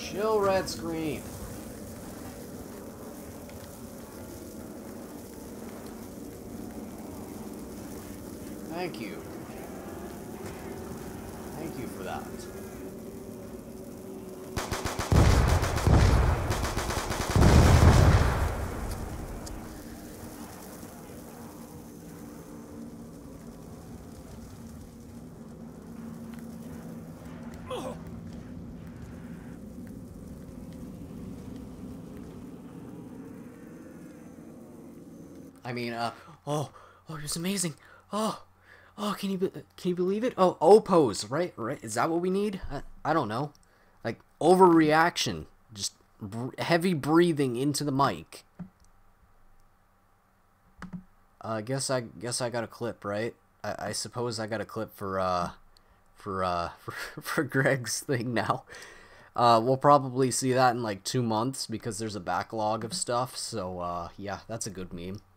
Chill, red screen. Thank you. Thank you for that. I mean, oh, it was amazing. Oh, can you believe it? Oh, O pose, right? Is that what we need? I don't know. Like overreaction, just heavy breathing into the mic. Guess I got a clip, right? I suppose I got a clip for Greg's thing now. We'll probably see that in like 2 months because there's a backlog of stuff. So yeah, that's a good meme.